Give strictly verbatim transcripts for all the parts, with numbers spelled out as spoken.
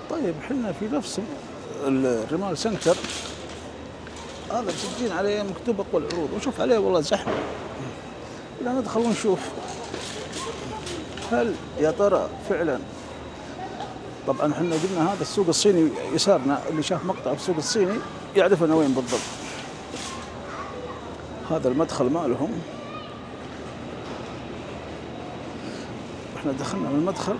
طيب احنا في نفس الرمال سنتر هذا مسجين عليه مكتوب اقوى العروض، وشوف عليه والله زحمه. إذا ندخل ونشوف هل يا ترى فعلا. طبعا احنا قلنا هذا السوق الصيني يسارنا، اللي شاف مقطع السوق الصيني يعرف انه وين بالضبط. هذا المدخل مالهم. احنا دخلنا من المدخل.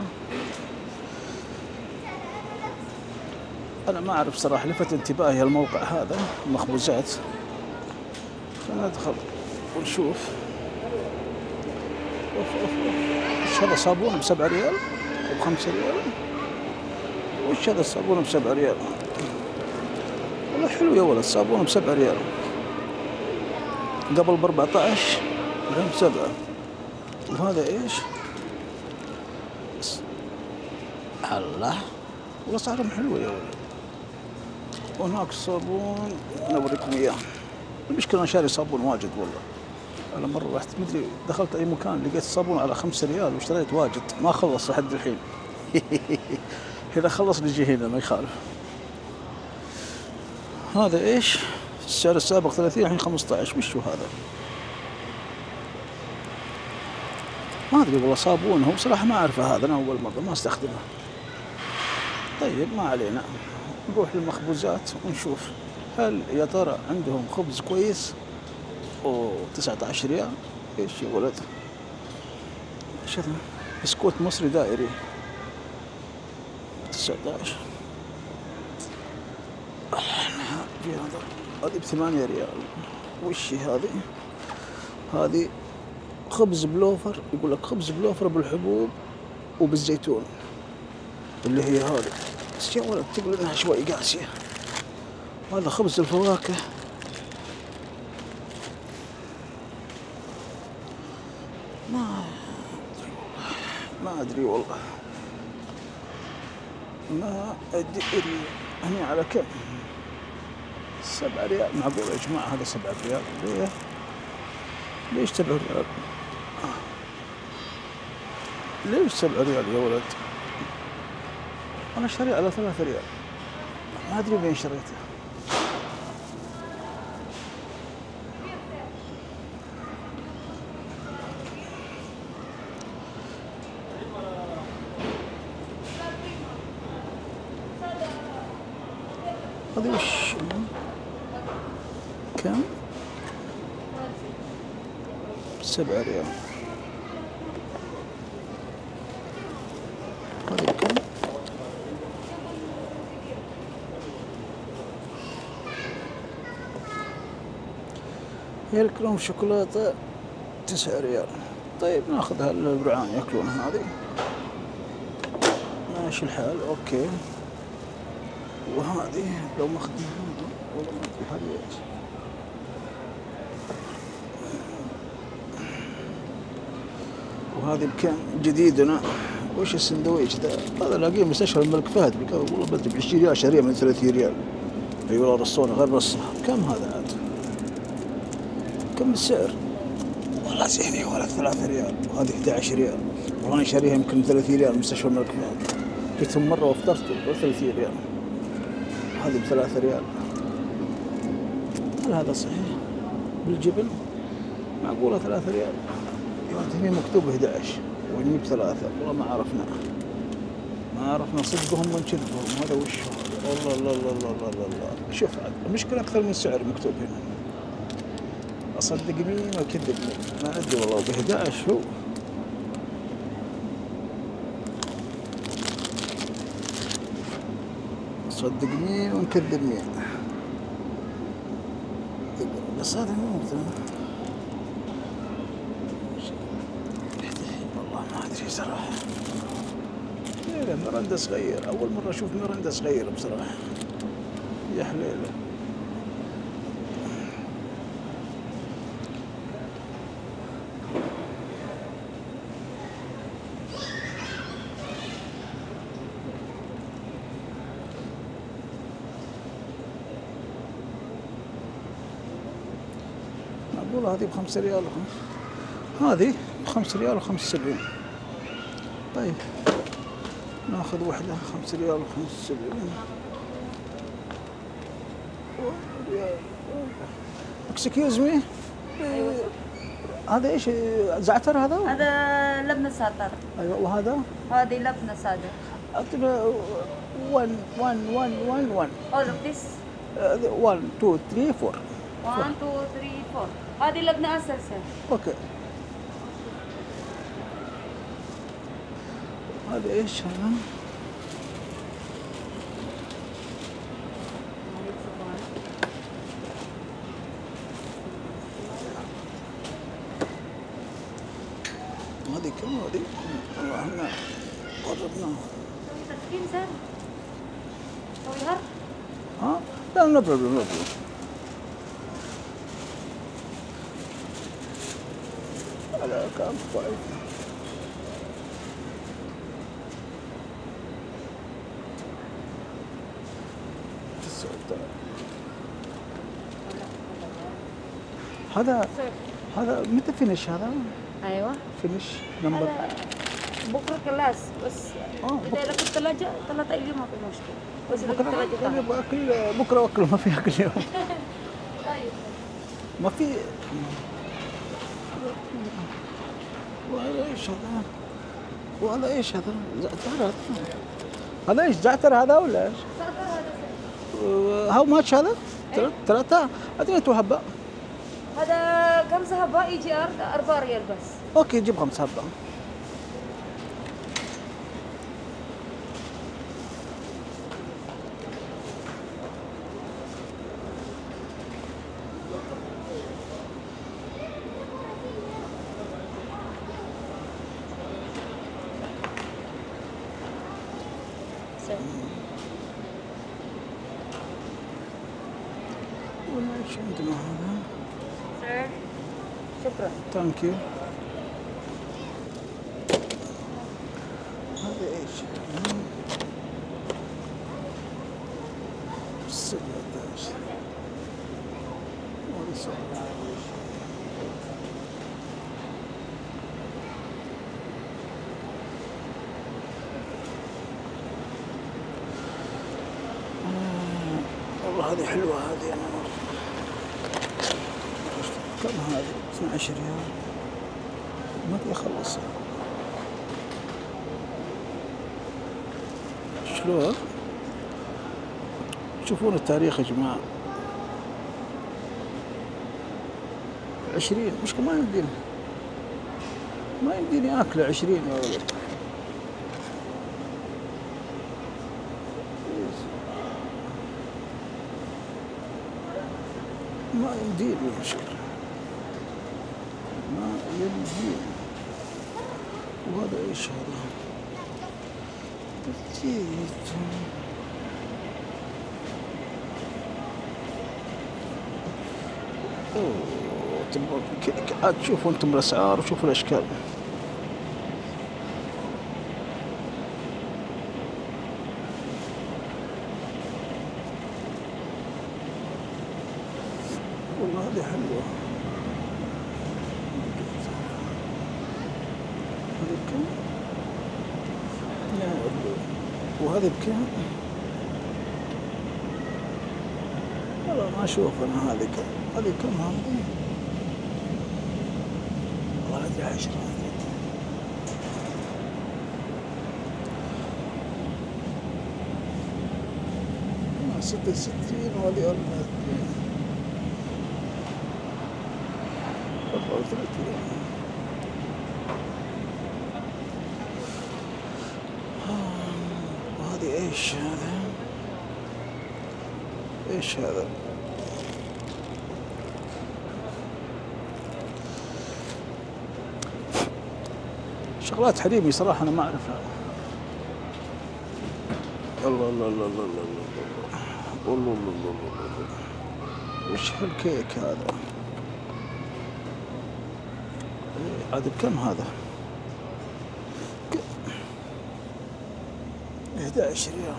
انا ما اعرف صراحه، لفت انتباهي الموقع هذا مخبوزات. خلينا ندخل ونشوف. اوف اوف اوف، وش هذا صابون بسبعة ريال وبخمسة ريال؟ وش هذا الصابون بسبعة ريال؟ والله حلو يا ولد، الصابون بسبعة ريال قبل بأربعطعش الحين بسبعة. وهذا ايش؟ الله، والله اسعارهم حلوة يا ولد. وهناك صابون انا اوريكم اياه. المشكلة انا شاري صابون واجد والله. انا مرة رحت مدري دخلت اي مكان لقيت الصابون على خمسة ريال واشتريت واجد، ما خلص لحد الحين. إذا خلص نجي هنا ما يخالف. هذا ايش؟ السعر السابق ثلاثين الحين خمسطعش، وش هو هذا؟ ما ادري والله صابون هو بصراحة ما اعرفه هذا، انا اول مرة ما استخدمه. طيب ما علينا، نروح للمخبوزات ونشوف هل يا ترى عندهم خبز كويس. اوه تسعة عشر ريال، ايش يا ولد؟ ايش هذا؟ بسكوت مصري دائري تسعة عشر. في هذا هذه بثمانية ريال. وش هذه؟ هذه خبز بلوفر، يقول لك خبز بلوفر بالحبوب وبالزيتون، اللي هي هذه. بس يا ولد تقول انها شوي قاسية. وهذا خبز الفواكه. ما ادري والله، ما ادري والله، ما ادري. هني على كم؟ سبعة ريال. معقول يا جماعة هذا سبعة ريال؟ ليه؟ ليش سبعة ريال؟ ليش سبعة ريال يا ولد؟ أنا شاري على ثلاثة ريال، ما أدري وين شريته. هذه وش؟ كم؟ سبعة ريال. هذه كم؟ هي الكريم شوكولاتة تسعة ريال. طيب ناخذها البرعان ياكلونها هذه. ماشي الحال، اوكي. وهذه لو ماخذها والله ما ادري هذه ايش. وهذه بكم جديدنا؟ وش السندويش ذا؟ هذا لاقيه مستشفى الملك فهد، والله بدري ب عشرين ريال شاريه من ثلاثين ريال. اي والله رصونه غير رصه. كم هذا عاد؟ كم السعر؟ والله زين يا ولد ثلاثة ريال، وهذه إحدى عشر ريال. والله انا شاريها يمكن ثلاثين ريال مستشفى الملك فهد. جيتهم مره وافطرت ب ثلاثين ريال. هذه بثلاثة ريال. هل هذا صحيح؟ بالجبن؟ معقولة ثلاثة ريال؟ هنا مكتوب إحدى عشر وهني بثلاثة. والله ما عرفنا، ما عرفنا صدقهم من كذبهم. هذا وش هذا؟ والله لا لا لا لا لا لا. شوف المشكلة أكثر من السعر مكتوب هنا. أصدق مين وأكذب مين؟ ما أدري والله. بإحدى عشر هو. صدق مين ونكذب مين. بس هذا مو والله ما ادري صراحه. ليلة مرندة صغير، اول مره اشوف مرندة صغير بصراحه. يا حليله. والله هذه بخمسة ريال. هذه بخمسة ريال وخمسة وسبعين. طيب ناخذ واحدة خمسة ريال وخمسة وسبعين ريال. اكسكيوز مي، هذا ايش؟ زعتر هذا؟ هذا لبنة ساتر. ايوه، وهذا؟ هذه لبنة سادة. اعطينا واحد واحد واحد واحد واحد. All of this. واحد اثنين ثلاثة أربعة. واحد اثنين ثلاثة أربعة. هذه لبنة أساسا. اوكي. هذا ايش هذا؟ هذه كم هذه؟ والله احنا قربناها. تسكين سهل. سوي هر. ها؟ لا، نو بروبلم، نو بروبلم. على كم فايف؟ هذا هذا متى فينش هذا؟ ايوه فينش نمبر. بكره كلاس بس. اه اذا لك الثلاجه ثلاثة ايام ما في مشكله، بس اذا بكره الثلاجه أنا باكل بكره اكل، ما في اكل اليوم. طيب ما في. وهذا ايش هذا؟ وهذا ايش هذا؟ زعتر هذا؟ هذا ايش؟ زعتر هذا ولا ايش؟ هاو ماتش هذا؟ ثلاثة؟ اعطيني تو حبة. هذا خمسة حبة يجي أربعة ريال بس. اوكي، جيب خمسة حبة. ولا شو عندنا هذا؟ سير شكرا. ثانك يو. هذا ايش؟ سبعتاشر. وهذا سبعتاشر. والله هذه حلوة هذه. أنا كم هذه؟ اثني عشر ريال. ما يخلص. شلون؟ شوفون التاريخ يا جماعة. عشرين، مشكلة ما يمديني ما يمديني آكله عشرين يا ولد. ما يمديني المشكلة، ما يمديني. وهذا ايش هذا؟ جيت. اوه، تبغى تشوفوا انتم الاسعار وشوفوا الاشكال. والله هذه حلوة. هذه بكم؟ وهذه بكم؟ والله ما اشوف انا هذه كم. هذه كم هذه؟ والله هذه عشرة. هذه ستة وستين وهذه أربعة وثلاثين. وهذه ايش هذا؟ ايش هذا؟ شغلات حريمي صراحة أنا ما أعرفها. الله الله الله الله الله الله الله الله الله. وش هالكيك هذا؟ عاد بكم هذا؟ أحد عشر ريال.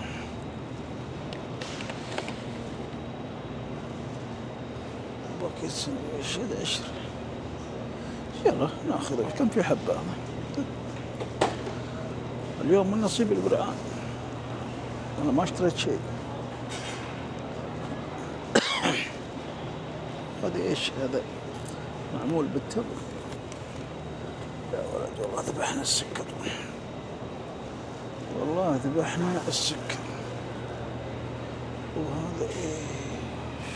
باكيت سندويش أحد عشر. يلا ناخذه. كم في حبة؟ اليوم من نصيب البرعان، أنا ما اشتريت شيء. هذا إيش هذا؟ معمول بالتمر. يا ولد والله ذبحنا السكر، والله ذبحنا السكر. وهذا إيش؟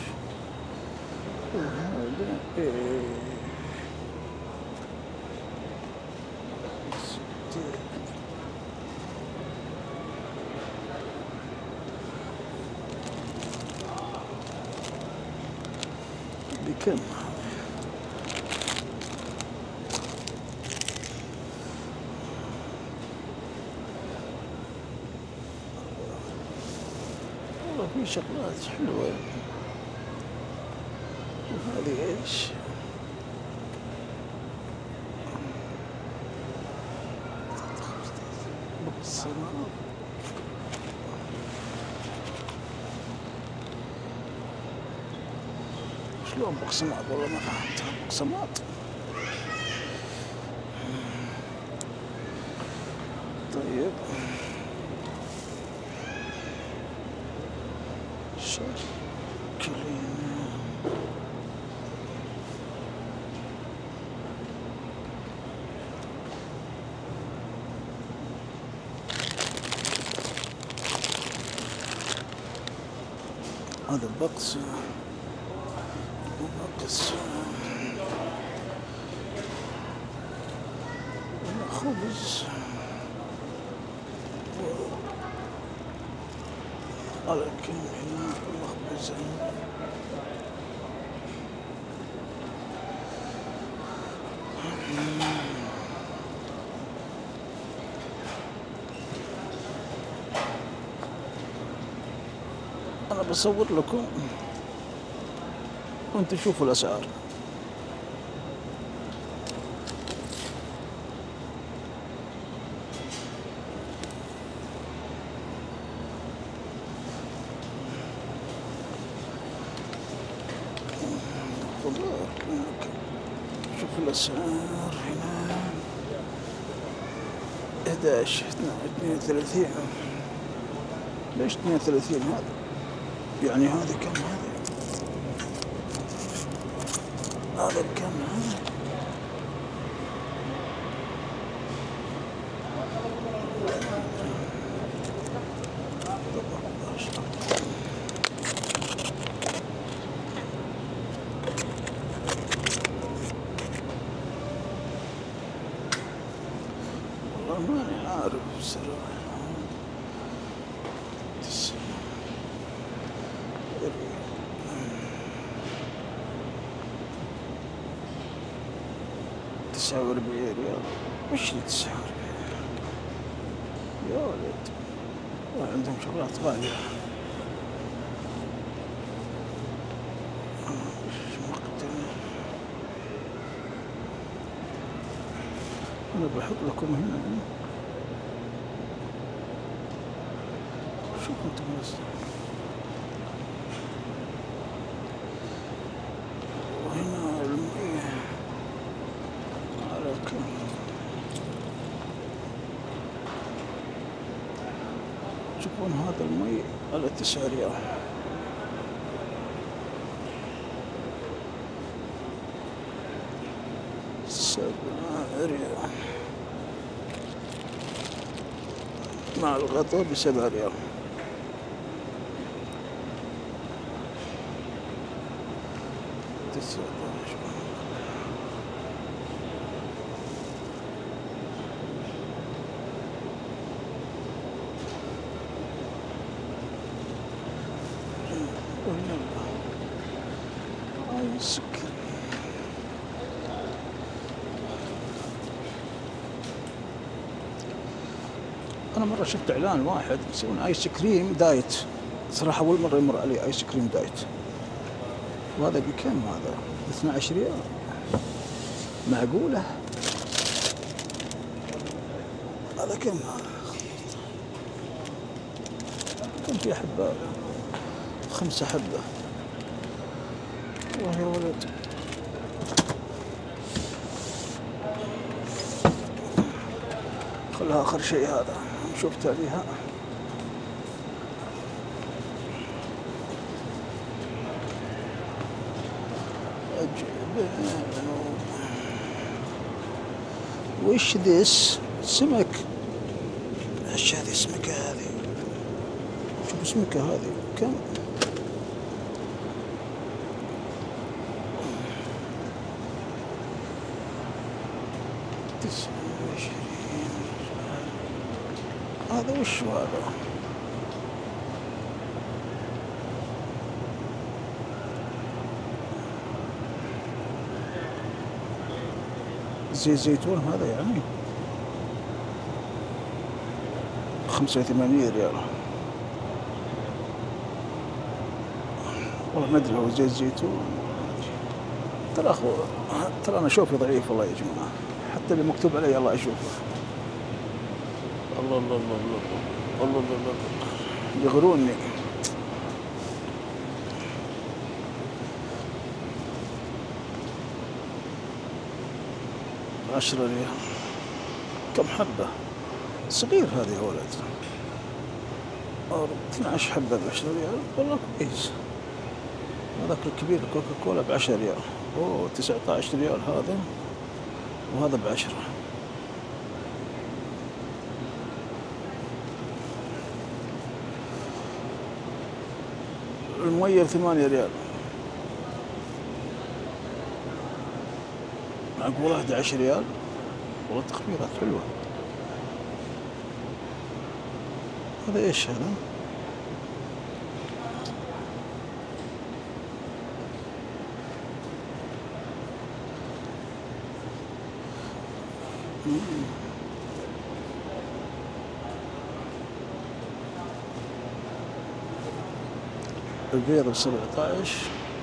وهذا إيش؟ بكم؟ والله في شغلات حلوة. وهذه ايش؟ بقسماط. شلون بقسماط؟ والله ما فهمتها. بقسماط طيب. شكلين هذا بقسم وبقسم خبز. لكن هنا مخبز. أنا بصور لكم وأنتم شوفوا الأسعار. شوفوا الأسعار هنا إحدى عشر اثنين وثلاثين. ليش اثنين وثلاثين هذا؟ يعني هذا كم هذا؟ هذا بكم هذا؟ والله ماني عارف بصراحة. تسعة وأربعين ريال. وش اللي تسعة وأربعين يا ولد؟ والله عندهم شغلات غالية. أنا بحط لكم هنا. شوفوا انتم بس. وهنا المية على كم؟ شوفون هذا المي على تسعة ريال. سبعة ريال مع الغطاء بسبعة ريال. تسعة عشر. آيس كريم. أنا مرة شفت إعلان واحد يسوون آيس كريم دايت. صراحة أول مرة يمر علي آيس كريم دايت. وهذا بكم هذا؟ اثنا عشر ريال. معقولة؟ هذا كم هذا؟ كم في حبة؟ خمسة حبة. والله يا ولد. خلها آخر شيء هذا. شفت عليها أجيب. وش ذيس سمك؟ ايش هذه السمكة هذه؟ شوف السمكة هذه كم؟ تسعة وعشرين. هذا وش هذا؟ زيت زيتون هذا يعني خمسة وثمانين ريال. والله ما ادري هو زيت زيتون. ترى اخو ترى انا شوفي ضعيف والله يا جماعه، حتى اللي مكتوب علي الله اشوفه. الله الله الله الله الله الله الله الله يغروني. عشرة ريال. كم حبة؟ صغير هذا يا ولد. اثني عشر حبة بعشرة ريال، والله كويس. هذاك الكبير كوكا كولا بعشرة ريال. اوه تسعة عشر ريال هذا، وهذا بعشرة. المية بثمانية ريال. معقولة أحد عشر ريال؟ والله تخفيضات حلوة. هذا ايش هذا؟ البيض بسبعة عشر.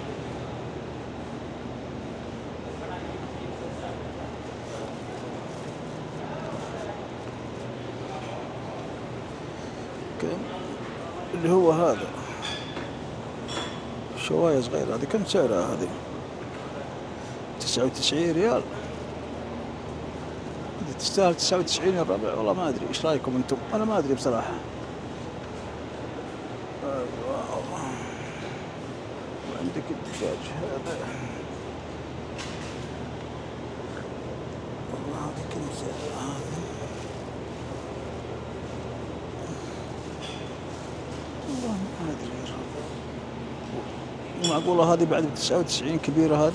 كم اللي هو هذا شواية صغيرة هذه كم سعرها هذه؟ تسعة وتسعين ريال. هذه تستاهل تسعة وتسعين الربع. والله ما أدري إيش رأيكم أنتم؟ أنا ما أدري بصراحة. وعندك الدجاج هذا والله هذه كم سعرها هذه؟ والله ما أدري. معقولة هذه بعد بتسعة وتسعين كبيرة هذه؟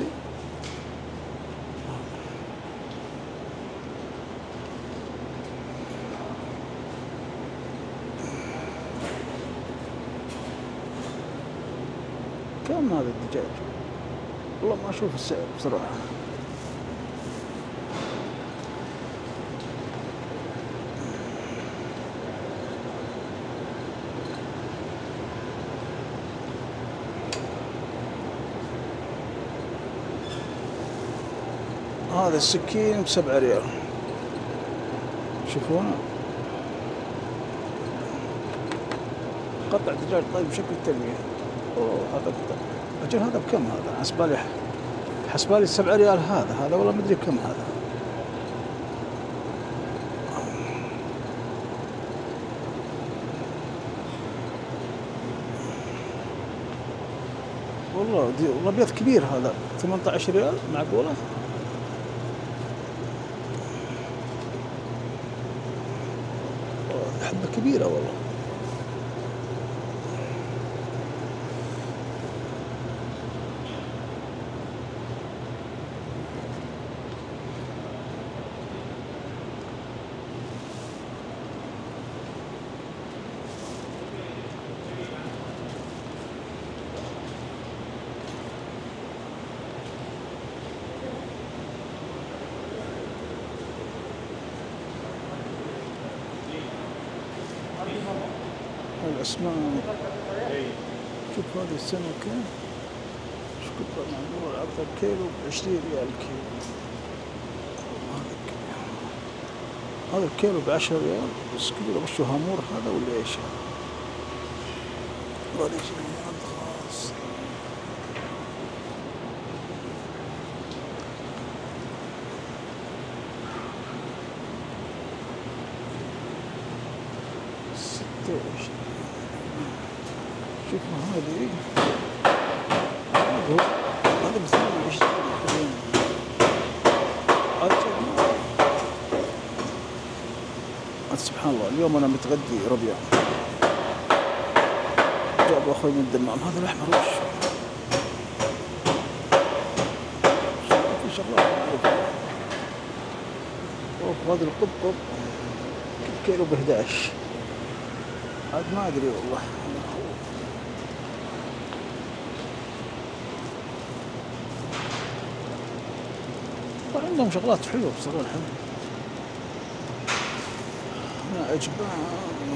كم هذا الدجاج؟ والله ما أشوف السعر بصراحة. هذا السكين بسبعة ريال. شوفونه قطع دجاج طيب بشكل تنمية. اوه هذا أجل هذا بكم هذا؟ حسبالي حسبالي سبعة ريال هذا هذا والله ما ادري بكم هذا. والله دي والله بيض كبير هذا ثمانية عشر ريال. معقولة؟ حبة كبيرة والله. الأسماك. شوف هذه السمكة ايش كبر معقول عرض الكيلو بعشرين ريال الكيلو. هذا الكيلو بعشرة ريال بس كبير. وش هامور هذا ولا ايش؟ هذا خلاص. شوف هذه هذا هذا بثمانية وعشرين. سبحان الله اليوم انا متغدي ربيع، جاب اخوي من الدمام. هذا الاحمر وش في شغلات وهذا القبقب كيلو ب إحدى عشر عاد ما ادري والله. عندهم شغلات حلوه بصراحه. هنا اجبان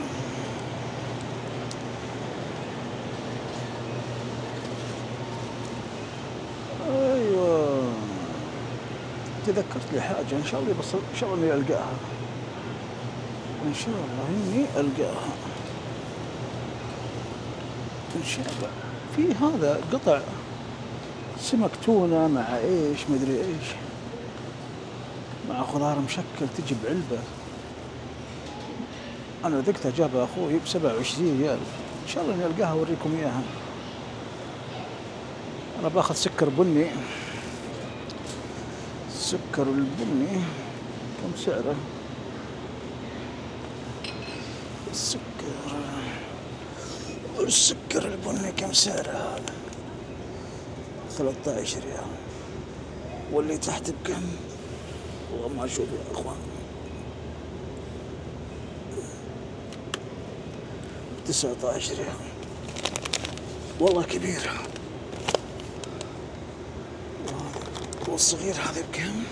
ايوه. تذكرت لي حاجه ان شاء الله، بس ان شاء الله اني القاها، ان شاء الله اني القاها ان شاء الله. في هذا قطع سمك تونه مع ايش مدري ايش، مع خضار مشكل تجي بعلبه. انا ذقتها جابها اخوي ب سبعة وعشرين ريال. ان شاء الله اني القاها اوريكم اياها. انا باخذ سكر بني، السكر البني كم سعره؟ السكر السكر البني كم سعره هذا؟ ثلاثة عشر ريال. واللي تحت بكم؟ والله ما اشوف يا اخوان. تسعة عشر ريال والله كبير. والصغير هذا بكم؟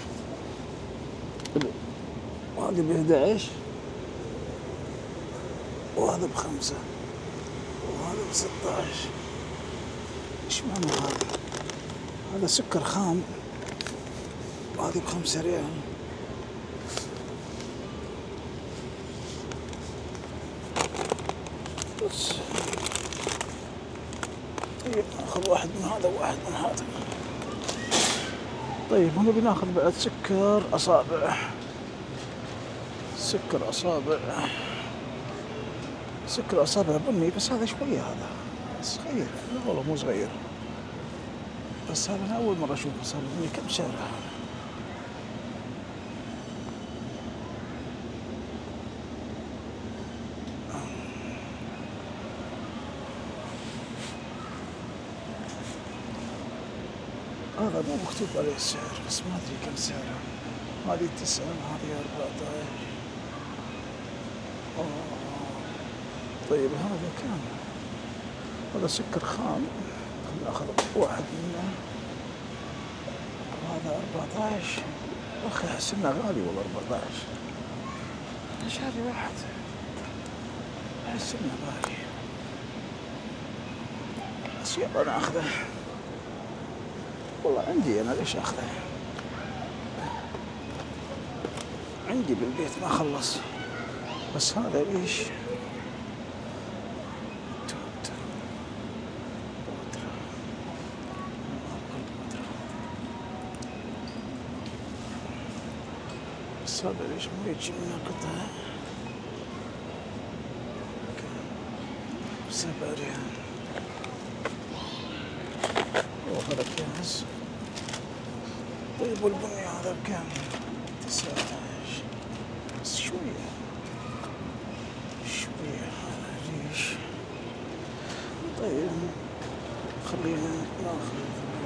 وهذا ب إحدى عشر، وهذا بخمسة، وهذا بستة عشر. ايش معنى هذا؟ هذا سكر خام، وهذا بخمسة ريال. بس طيب ناخذ واحد من هذا وواحد من هذا. طيب هنا بناخذ بعد سكر أصابع، سكر أصابع، سكر أصابع بني. بس هذا شوية، هذا صغير. لا والله مو صغير، بس هذا أنا أول مرة أشوفه صار بني. كم سعره؟ هذا مو مكتوب عليه السعر، بس ما أدري كم سعره. هذه تسعة، هذه أربعة عشر. طيب هذا كم؟ هذا سكر خام، خلنا ناخذ واحد منه. هذا أربعة عشر. أخي أحس إنه غالي والله أربعة عشر. شاري واحد أحس إنه غالي، بس يلا أنا أخذه. والله عندي أنا، ليش أخذه؟ عندي بالبيت ما خلص. بس هذا ليش؟ بس هذا ليش ما يجي منه قطعة؟ سبعة ريال. وهذا كاس. طيب والبني هذا بكم؟ تسعة عشر. بس شوية شوية هذا ليش؟ طيب خلينا ناخذ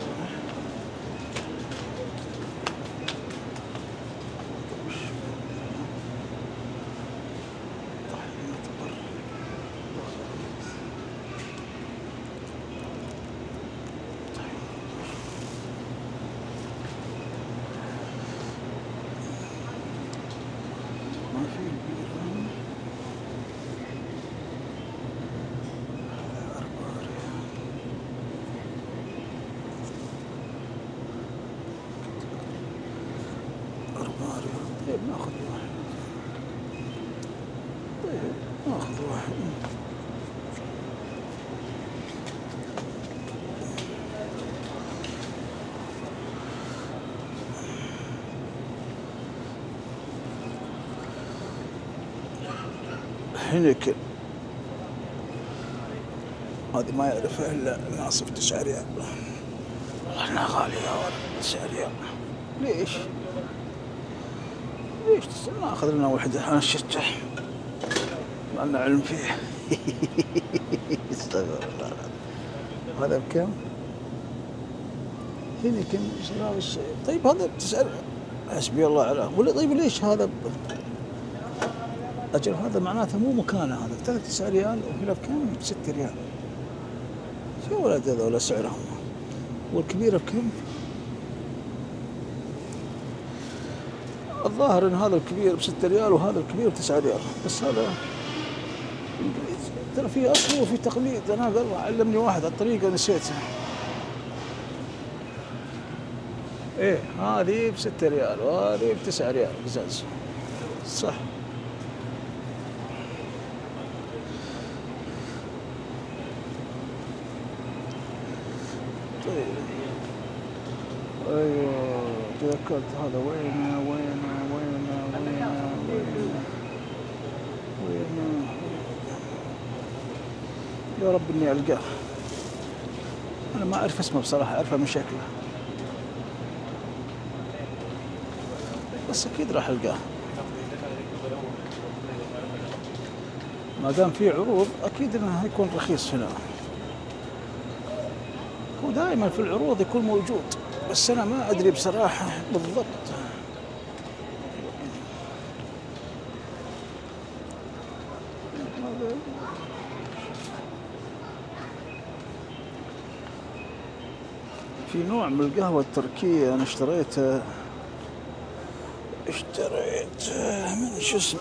طيب ناخذ واحد. طيب ناخذ واحد. هناك هذه ما يعرفها إلا ناصف تسعة ريال. والله إنها غالية يا ولد، تسعة ريال. ليش؟ ليش تسعة؟ ناخذ لنا وحدة أنا الشتح ما لنا علم فيه. استغفر الله. هذا بكم؟ هنا كم شراء الشيء. طيب هذا بتسعة، حسبي الله على. ولا طيب ليش هذا ب... أجل هذا معناته مو مكانه، هذا ثلاث تسعة ريال وهنا بكم؟ ستة ريال. شو ولد هذول سعرهم؟ والكبيرة بكم؟ الظاهر ان هذا الكبير بستة ريال وهذا الكبير بتسعة ريال، بس هذا ترى في اصل وفي تقليد. انا قال علمني واحد على الطريقة نسيتها. ايه هذه بستة ريال وهذه بتسعة ريال قزاز، صح. طيب ايوه تذكرت هذا. وين وين وين وين وين وين يا رب اني القاه. انا ما اعرف اسمه بصراحه، اعرفه من شكله بس اكيد راح القاه. ما دام في عروض اكيد انه هيكون رخيص هنا. هو دائما في العروض يكون موجود، بس أنا ما أدري بصراحة بالضبط. في نوع من القهوة التركية أنا اشتريته اشتريته من شو اسمه،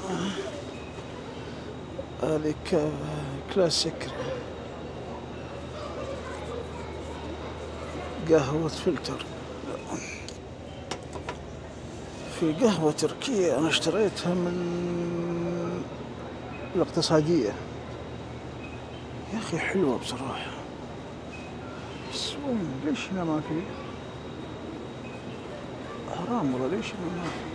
هذه كلاسيك قهوة فلتر. في قهوة تركية أنا اشتريتها من الاقتصادية، يا أخي حلوة بصراحة. بس وين ليش هنا ما في؟ حرام والله، ليش هنا ما في؟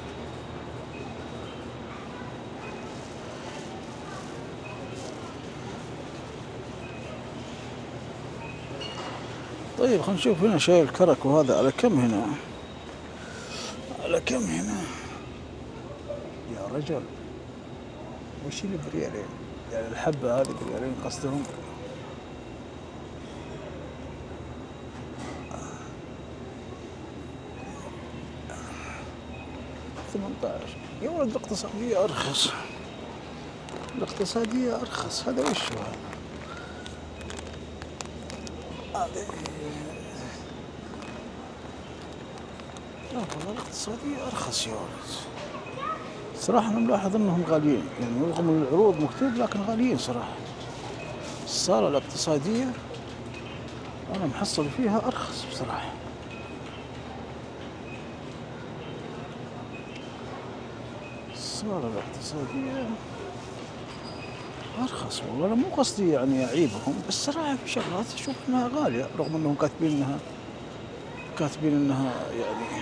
طيب خلينا نشوف هنا شاي الكرك وهذا على كم هنا؟ على كم هنا؟ يا رجل وش اللي بريالين؟ يعني الحبة هذه بريالين قصدهم؟ ثمانية عشر. يا ولد الاقتصادية أرخص، الاقتصادية أرخص. هذا وش هو هذا؟ لا والله الاقتصادية أرخص يا ولد. صراحة أنا ملاحظ أنهم غاليين، يعني رغم من العروض مكتوب لكن غاليين صراحة. الصالة الاقتصادية أنا محصل فيها أرخص بصراحة. الصالة الاقتصادية أرخص والله. أنا مو قصدي يعني أعيبهم، بس صراحة في شغلات أشوف أنها غالية رغم أنهم كاتبين أنها كاتبين أنها يعني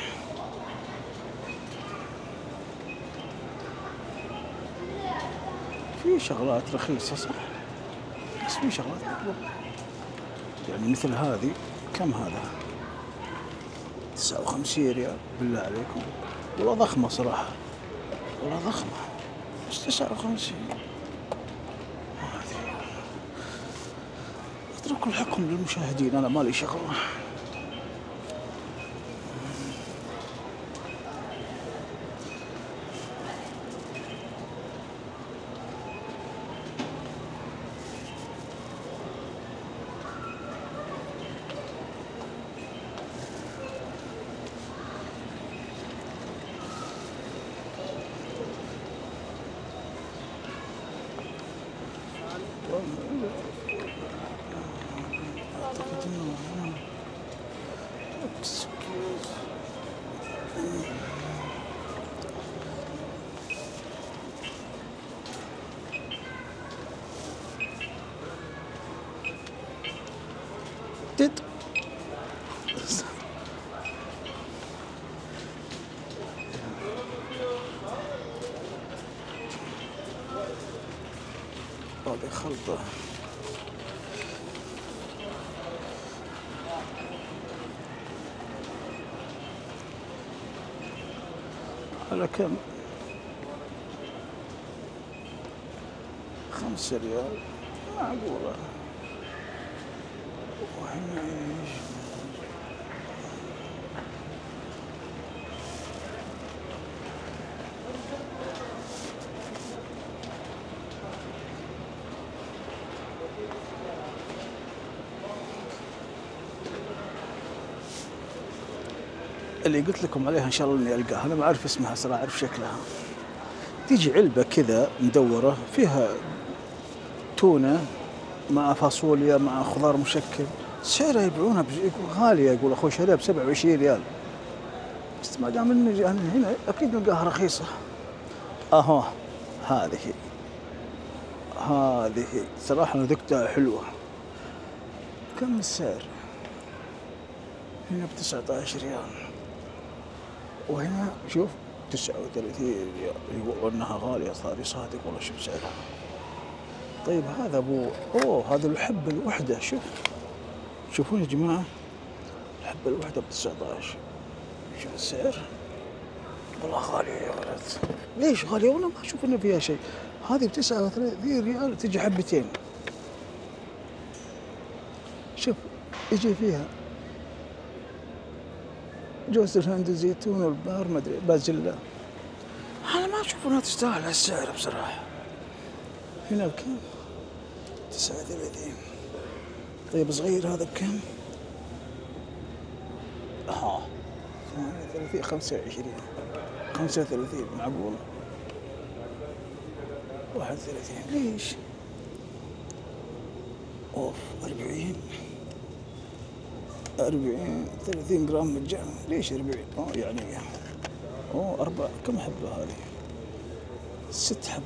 في شغلات رخيصة صح، بس في شغلات مطلوبة. يعني مثل هذه كم هذا؟ تسعة وخمسين ريال بالله عليكم. والله ضخمة صراحة، والله ضخمة، بس تسعة وخمسين. ما أدري، اتركوا الحكم للمشاهدين، أنا مالي شغل. تد هذه خلطة على كم؟ خمسة ريال معقولة. وهنا ايش؟ اللي قلت لكم عليها ان شاء الله اني القاها، انا ما اعرف اسمها صراحة، اعرف شكلها. تيجي علبة كذا مدورة فيها تونة مع فاصوليا مع خضار مشكل، سعرها يبيعونها غالية، يقول اخوي شاريها ب سبعة وعشرين ريال، بس ما دام اني هنا اكيد نلقاها رخيصة. اهو هذه هذه صراحة انا ذقتها حلوة. كم السعر؟ هنا ب تسعة عشر ريال، وهنا شوف تسعة وثلاثين ريال، يقول انها غالية صار صادق والله. شوف سعرها. طيب هذا ابو اوه هذا الحبة الوحدة، شوف شوفون يا جماعة، الحبة الوحدة ب تسعة عشر. شوف السعر والله غالية يا ولد. ليش غالية؟ والله ما اشوف انه فيها شيء. هذه ب تسعة وثلاثين ريال تجي حبتين. شوف يجي فيها جوز الهند والزيتون والبار ما ادري بازيلا. انا ما اشوف انها تستاهل هالسعر بصراحة. هنا بكم؟ تسعة وثلاثين. طيب صغير هذا بكم؟ ها ثمانية وثلاثين. خمسة وعشرين. خمسة وثلاثين معقول. واحد وثلاثين. ليش؟ اوف أربعين. أربعين ثلاثين جرام مجانا. ليش أربعين؟ أوه يعني أوه أربع كم حبة هذه؟ ست حبات.